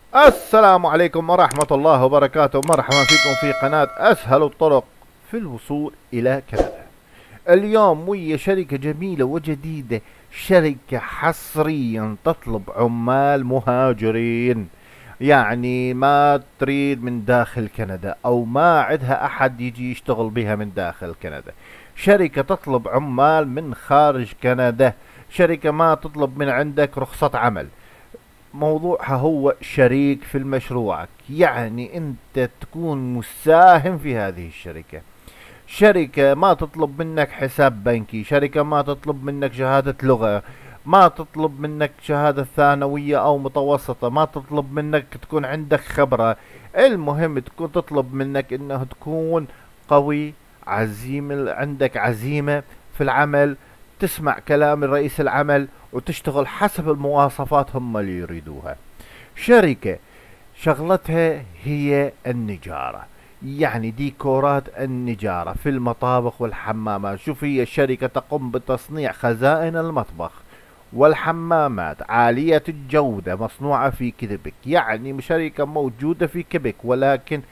السلام عليكم ورحمة الله وبركاته. مرحبا فيكم في قناة أسهل الطرق في الوصول إلى كندا. اليوم ويا شركة جميلة وجديدة، شركة حصريا تطلب عمال مهاجرين، يعني ما تريد من داخل كندا أو ما عندها أحد يجي يشتغل بها من داخل كندا. شركة تطلب عمال من خارج كندا، شركة ما تطلب من عندك رخصة عمل. موضوعها هو شريك في مشروعك، يعني انت تكون مساهم في هذه الشركة. شركة ما تطلب منك حساب بنكي، شركة ما تطلب منك شهادة لغة، ما تطلب منك شهادة ثانوية او متوسطة، ما تطلب منك تكون عندك خبرة. المهم تكون تطلب منك انه تكون قوي، عندك عزيمة في العمل، تسمع كلام رئيس العمل وتشتغل حسب المواصفات هم اللي يريدوها. شركة شغلتها هي النجارة، يعني ديكورات النجارة في المطابخ والحمامات. شوف، هي الشركة تقوم بتصنيع خزائن المطبخ والحمامات عالية الجودة مصنوعة في كيبك، يعني شركة موجودة في كيبك ولكن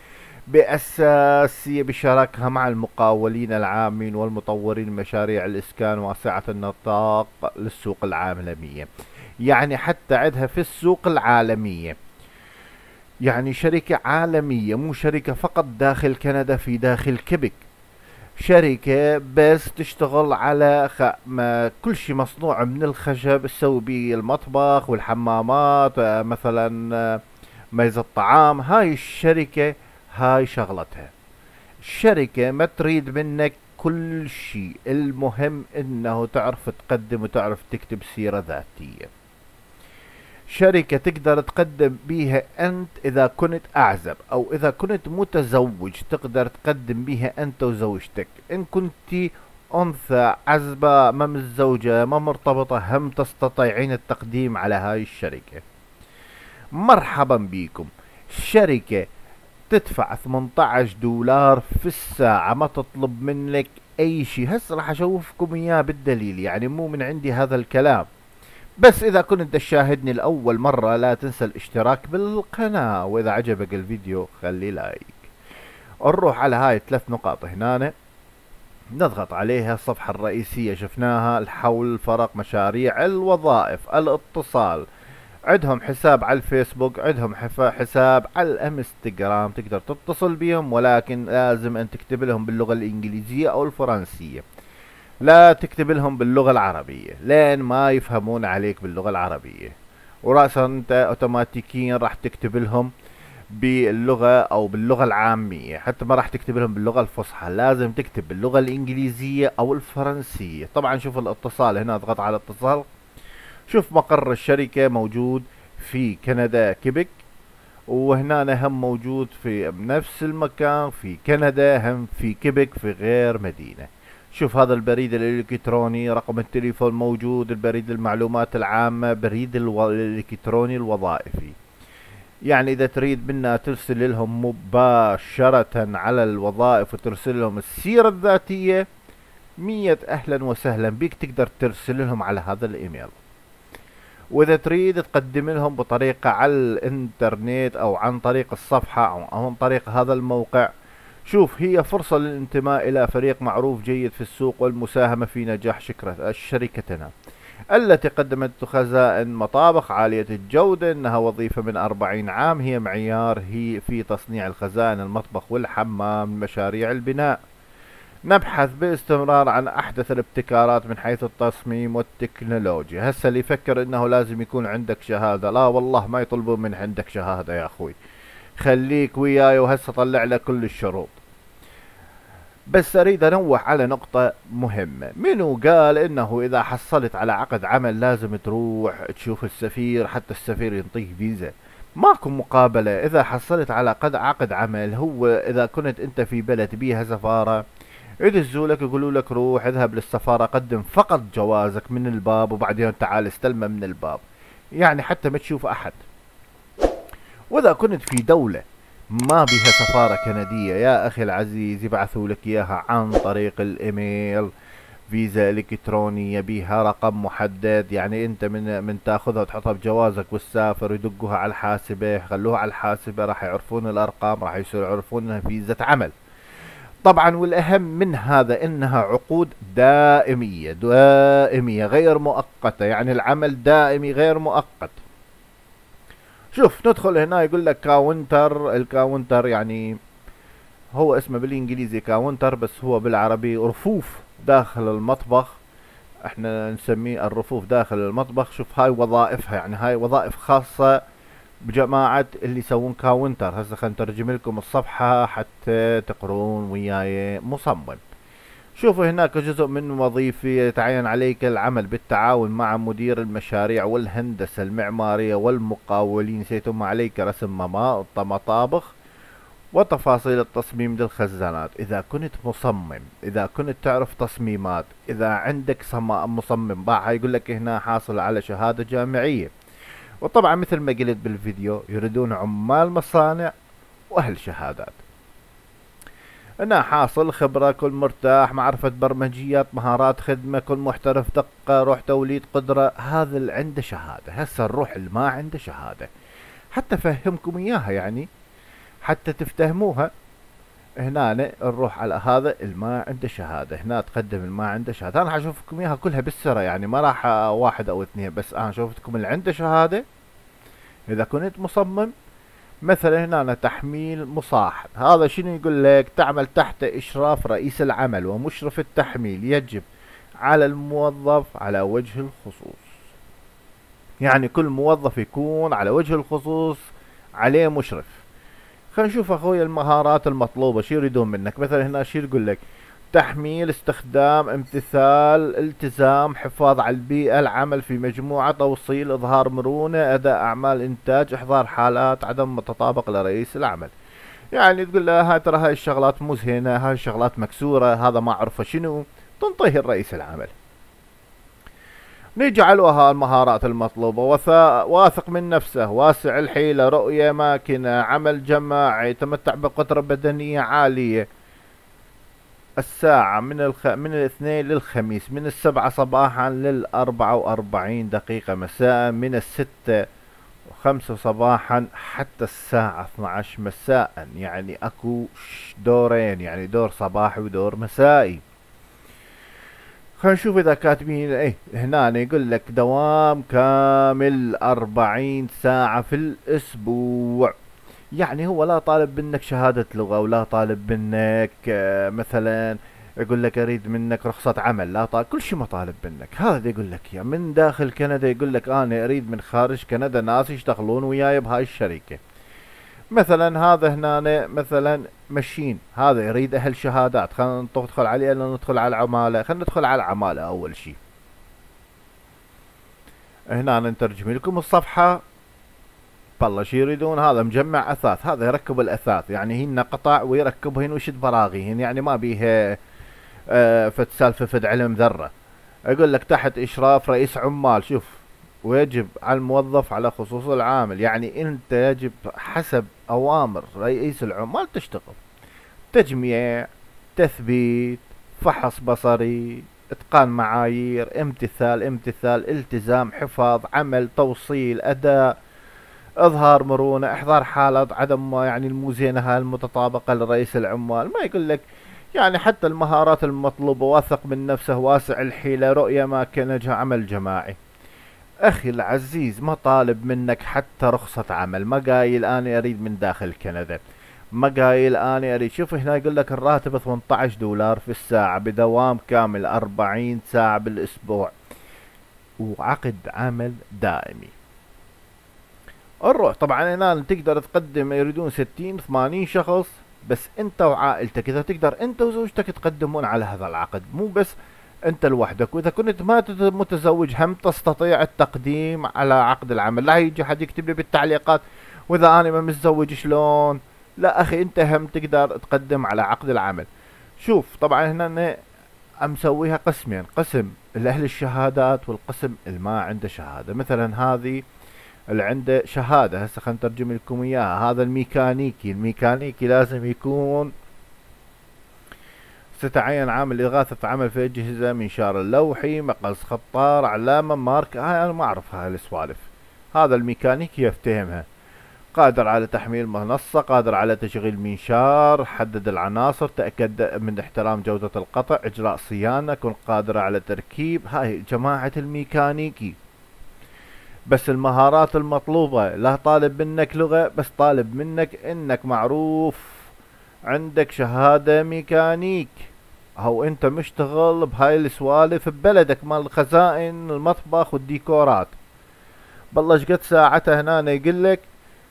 بأساسية بشراكها مع المقاولين العامين والمطورين مشاريع الإسكان واسعة النطاق للسوق العالمية، يعني حتى عندها في السوق العالمية. يعني شركة عالمية، مو شركة فقط داخل كندا في داخل كيبك. شركة بس تشتغل على ما كل شيء مصنوع من الخشب تسوي بيه المطبخ والحمامات، مثلا ميز الطعام. هاي الشركة هاي شغلتها. الشركة ما تريد منك كل شيء، المهم انه تعرف تقدم وتعرف تكتب سيرة ذاتية. شركة تقدر تقدم بيها انت اذا كنت اعزب او اذا كنت متزوج، تقدر تقدم بيها انت وزوجتك. ان كنت انثى عزبة ما متزوجة ما مرتبطة، هم تستطيعين التقديم على هاي الشركة. مرحبا بكم. الشركة تدفع 18 دولار في الساعة، ما تطلب منك اي شيء. هسه راح اشوفكم اياه بالدليل، يعني مو من عندي هذا الكلام. بس اذا كنت تشاهدني لاول مرة لا تنسى الاشتراك بالقناة، واذا عجبك الفيديو خلي لايك. نروح على هاي 3 نقاط هنا، نضغط عليها. الصفحة الرئيسية شفناها، الحول، فرق، مشاريع، الوظائف، الاتصال. عندهم حساب على الفيسبوك، عندهم حساب على الانستغرام، تقدر تتصل بهم ولكن لازم ان تكتب لهم باللغة الانجليزية او الفرنسية، لا تكتب لهم باللغة العربية لين ما يفهمون عليك باللغة العربية. وراسا انت اوتوماتيكيا راح تكتب لهم باللغة او باللغة العامية، حتى ما راح تكتب لهم باللغة الفصحى، لازم تكتب باللغة الانجليزية او الفرنسية. طبعا شوف الاتصال هنا، اضغط على اتصال. شوف مقر الشركة موجود في كندا كيبك، وهنا هم موجود في نفس المكان في كندا، هم في كيبك في غير مدينة. شوف هذا البريد الالكتروني، رقم التليفون موجود، البريد المعلومات العامة، بريد الالكتروني الوظائفي. يعني اذا تريد منا ترسل لهم مباشرة على الوظائف وترسل لهم السيرة الذاتية، 100 اهلا وسهلا بك، تقدر ترسل لهم على هذا الايميل. واذا تريد تقدم لهم بطريقة على الانترنت او عن طريق الصفحة او عن طريق هذا الموقع. شوف، هي فرصة للانتماء الى فريق معروف جيد في السوق والمساهمة في نجاح شركتنا التي قدمت خزائن مطابخ عالية الجودة. انها وظيفة من 40 عام، هي معيار هي في تصنيع الخزائن المطبخ والحمام مشاريع البناء. نبحث باستمرار عن احدث الابتكارات من حيث التصميم والتكنولوجيا. هسه اللي يفكر انه لازم يكون عندك شهادة، لا والله ما يطلبون من عندك شهادة يا اخوي، خليك وياي وهسه طلع لك كل الشروط. بس اريد انوه على نقطة مهمة. منو قال انه اذا حصلت على عقد عمل لازم تروح تشوف السفير حتى السفير ينطيك فيزا؟ ماكو مقابلة. اذا حصلت على عقد عمل، هو اذا كنت انت في بلد بيها سفارة، يدزوا لك يقولوا لك روح اذهب للسفارة، قدم فقط جوازك من الباب وبعدين تعال استلمه من الباب، يعني حتى ما تشوف احد. واذا كنت في دولة ما بها سفارة كندية يا اخي العزيز، يبعثوا لك اياها عن طريق الايميل فيزا الكترونية بيها رقم محدد، يعني انت من تاخذها وتحطها بجوازك وتسافر يدقوها على الحاسبة، يخلوها على الحاسبة، راح يعرفون الارقام، راح يصيروا يعرفون انها فيزا عمل. طبعا والاهم من هذا انها عقود دائمية دائمية غير مؤقتة، يعني العمل دائمي غير مؤقت. شوف ندخل هنا يقول لك كاونتر. الكاونتر يعني هو اسمه بالانجليزي كاونتر، بس هو بالعربي رفوف داخل المطبخ. احنا نسميه الرفوف داخل المطبخ. شوف هاي وظائفها، يعني هاي وظائف خاصة بجماعة اللي يسوون كاونتر. هسه خلينا نترجم لكم الصفحة حتى تقرون وياي مصمم. شوفوا هناك جزء من وظيفي يتعين عليك العمل بالتعاون مع مدير المشاريع والهندسة المعمارية والمقاولين، سيتم عليك رسم مطابخ وتفاصيل التصميم للخزانات. إذا كنت مصمم، إذا كنت تعرف تصميمات، إذا عندك مصمم بقى يقول لك هنا حاصل على شهادة جامعية. وطبعا مثل ما قلت بالفيديو يريدون عمال مصانع وأهل شهادات. هنا حاصل خبرة، كل مرتاح، معرفة برمجيات، مهارات خدمة، كل محترف دقة، روح توليد قدرة. هذا اللي عنده شهادة. هسه الروح اللي ما عنده شهادة حتى فهمكم إياها، يعني حتى تفتهموها. هنا نروح على هذا اللي ما عنده شهادة، هنا تقدم اللي ما عنده شهادة. انا حشوفكم اياها كلها بالسرعة، يعني ما راح واحد او اثنين، بس انا شوفتكم اللي عنده شهادة. اذا كنت مصمم مثلا هنا تحميل مصاحب، هذا شنو يقول لك؟ تعمل تحت اشراف رئيس العمل ومشرف التحميل، يجب على الموظف على وجه الخصوص، يعني كل موظف يكون على وجه الخصوص عليه مشرف. خلينا نشوف اخوي المهارات المطلوبة شو يريدون منك. مثلا هنا شو يقول لك؟ تحميل، استخدام، امتثال، التزام، حفاظ على البيئة، العمل في مجموعة، توصيل، اظهار مرونة، اداء اعمال انتاج، احضار حالات عدم تطابق لرئيس العمل. يعني تقول له هاي ترى هاي الشغلات مزهنة، هاي الشغلات مكسورة، هذا ما اعرفه شنو، تنطيه الرئيس العمل. نجعلها المهارات المطلوبة: واثق من نفسه، واسع الحيلة، رؤية ماكنة، عمل جماعي، يتمتع بقدرة بدنية عالية. الساعة من الاثنين للخميس، من 7 صباحا لل 44 دقيقة مساء، من 6:05 صباحا حتى الساعة 12 مساء. يعني اكو دورين، يعني دور صباحي ودور مسائي. خلينا نشوف اذا كاتبين ايه. هنا يقول لك دوام كامل 40 ساعة في الاسبوع. يعني هو لا طالب منك شهادة لغة، ولا طالب منك مثلا يقول لك اريد منك رخصة عمل، لا طالب كل شيء، ما طالب منك. هذا يقول لك يا من داخل كندا، يقول لك انا اريد من خارج كندا ناس يشتغلون وياي بهاي الشركة. مثلا هذا هنا مثلا مشين، هذا يريد اهل شهادات. خلينا ندخل عليه ولا ندخل على العمالة؟ خلينا ندخل على العمالة اول شيء. هنا نترجم لكم الصفحة. بالله شي يريدون؟ هذا مجمع اثاث، هذا يركب الاثاث، يعني هن قطع ويركبهن ويشد براغيهن، يعني ما بيه فد سالفة فد علم ذرة. يقول لك تحت اشراف رئيس عمال. شوف، ويجب على الموظف على خصوص العامل، يعني انت يجب حسب اوامر رئيس العمال تشتغل. تجميع، تثبيت، فحص بصري، اتقان معايير، امتثال، التزام، حفاظ، عمل، توصيل، اداء، اظهار مرونة، احضار حالات عدم يعني المزينة المتطابقة لرئيس العمال. ما يقول لك يعني حتى المهارات المطلوبة: واثق من نفسه، واسع الحيلة، رؤية ماكنة، عمل جماعي. اخي العزيز ما طالب منك حتى رخصة عمل، ما قايل انا اريد من داخل كندا، ما قايل انا اريد. شوف هنا يقول لك الراتب 18 دولار في الساعة، بدوام كامل 40 ساعة بالاسبوع، وعقد عمل دائمي. الروح طبعا هنا تقدر تقدم، يريدون 60 80 شخص، بس انت وعائلتك. اذا تقدر انت وزوجتك تقدمون على هذا العقد، مو بس انت لوحدك. واذا كنت ما متزوج هم تستطيع التقديم على عقد العمل. لا يجي حد يكتب لي بالتعليقات واذا انا ما متزوج شلون. لا اخي، انت هم تقدر تقدم على عقد العمل. شوف طبعا هنا أنا مسويها قسمين: قسم الاهل الشهادات والقسم اللي ما عنده شهادة. مثلا هذه اللي عنده شهادة، هسه خلينا نترجم لكم اياها. هذا الميكانيكي، الميكانيكي لازم يكون ستعين عامل إغاثة عمل في أجهزة، منشار اللوحي، مقص خطار، علامة، مارك. هاي أنا ما أعرف هاي السوالف، هذا الميكانيكي يفتهمها. قادر على تحميل منصة، قادر على تشغيل منشار، حدد العناصر، تأكد من احترام جودة القطع، إجراء صيانة، كن قادرة على تركيب. هاي جماعة الميكانيكي. بس المهارات المطلوبة، لا طالب منك لغة، بس طالب منك انك معروف عندك شهادة ميكانيك، او انت مشتغل بهاي السوالف ببلدك مال الخزائن المطبخ والديكورات. بالله شقد ساعته هنا يقلك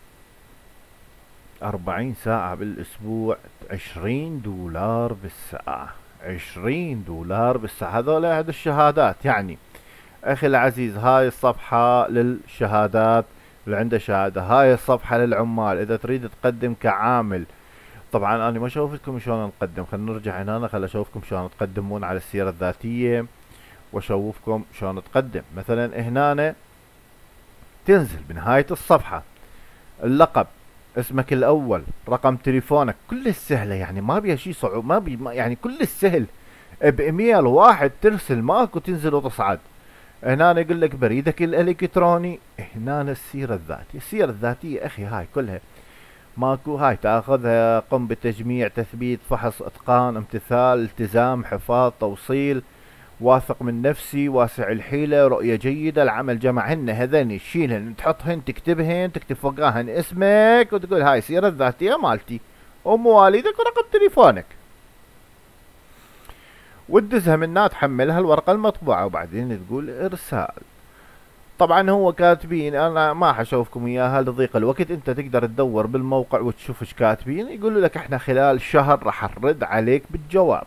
40 ساعة بالاسبوع، 20 دولار بالساعة، 20 دولار بالساعة. هذول هذه الشهادات. يعني اخي العزيز، هاي الصفحة للشهادات اللي عنده شهادة، هاي الصفحة للعمال اذا تريد تقدم كعامل. طبعا انا ما شوفتكم شلون نقدم، خلينا نرجع هنا، خل اشوفكم شلون تقدمون على السيرة الذاتية، واشوفكم شلون تقدم. مثلا هنا تنزل بنهاية الصفحة اللقب، اسمك الاول، رقم تليفونك، كل السهلة يعني، ما بيها شي صعوب، يعني كل السهل. بايميل واحد ترسل ماكو تنزل وتصعد. هنا يقول لك بريدك الالكتروني. هنا السيرة الذاتية، السيرة الذاتية اخي هاي كلها ماكو، هاي تاخذها، قم بتجميع، تثبيت، فحص، اتقان، امتثال، التزام، حفاظ، توصيل، واثق من نفسي، واسع الحيلة، رؤية جيدة، العمل جمع. هن هذني تشيلهن تحطهن تكتبهن، تكتب فوقاهن اسمك وتقول هاي السيرة الذاتية مالتي، ومواليدك ورقم تليفونك، وتدزها منها، تحملها الورقة المطبوعة، وبعدين تقول ارسال. طبعا هو كاتبين، انا ما حشوفكم اياها لضيق الوقت، انت تقدر تدور بالموقع وتشوف ايش كاتبين. يقولوا لك احنا خلال شهر راح نرد عليك بالجواب.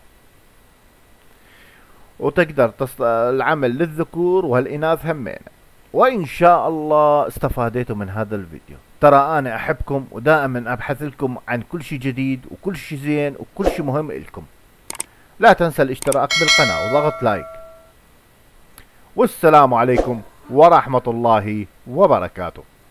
وتقدر العمل للذكور والاناث همين. وان شاء الله استفاديتوا من هذا الفيديو. ترى انا احبكم ودائما ابحث لكم عن كل شيء جديد وكل شيء زين وكل شيء مهم لكم. لا تنسى الاشتراك بالقناة وضغط لايك. والسلام عليكم ورحمة الله وبركاته.